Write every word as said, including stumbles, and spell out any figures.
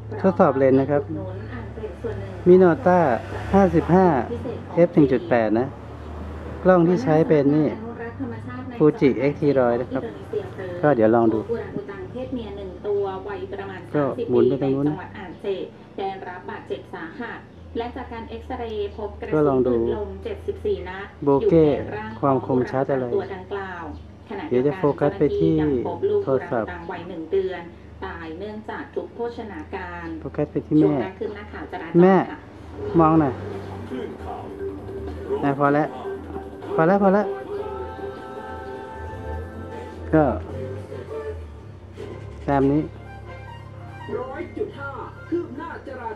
ทดสอบเลนส์นะครับมิโนต้า ห้าสิบห้า เอฟ หนึ่งจุดแปด นะ กล้องที่ใช้เป็นนี่ Fuji เอ็กซ์ ที หนึ่งร้อย นะครับ ก็เดี๋ยวลองดู ก็หมุนไปตรงนู้นนะได้รับบาดเจ็บสาหัสและจากการเอ็กซเรย์พบกระก็สุลองนดูปืนลมเจ็ดสิบสี่นัดโบเก้ ความคมชัดอะไรตัวดังกล่าวขณะเดี๋ยวจะโฟกัสไปที่พบลูกโทรศัพท์ดังวัยหนึ่งเดือนตายเนื่องจากถูกโภชนาการโฟกัสไปที่ช่วงแม่นั้นคือนักข่าวจราจรแม่ค่ะมองหน่อยนะพอแล้ว พอแล้ว พอแล้ว ก็ตามนี้ร้อยจุดห้าคืบหน้าจรา